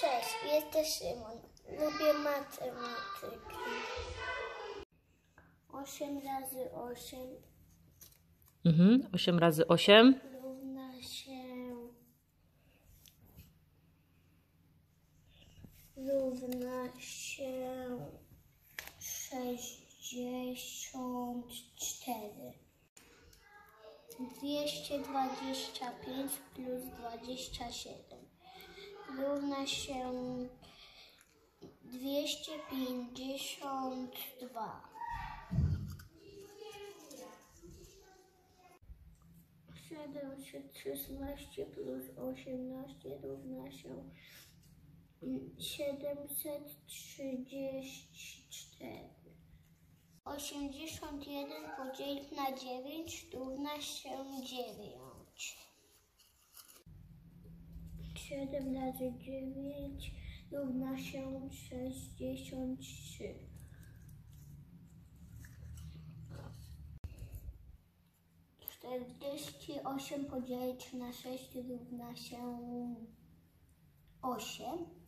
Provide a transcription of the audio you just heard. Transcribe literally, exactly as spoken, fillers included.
Cześć, jestem Szymon. Lubię matematykę. osiem razy osiem Mhm. osiem razy osiem równa się równa się sześćdziesiąt cztery. dwieście dwadzieścia pięć plus dwadzieścia siedem równa się dwieście pięćdziesiąt dwa. siedemset szesnaście plus osiemnaście równa się siedemset trzydzieści cztery. osiemdziesiąt jeden podzielić na dziewięć równa się dziewięć. siedem razy dziewięć równa się sześćdziesiąt trzy. czterdzieści osiem podzielić na sześć równa się osiem.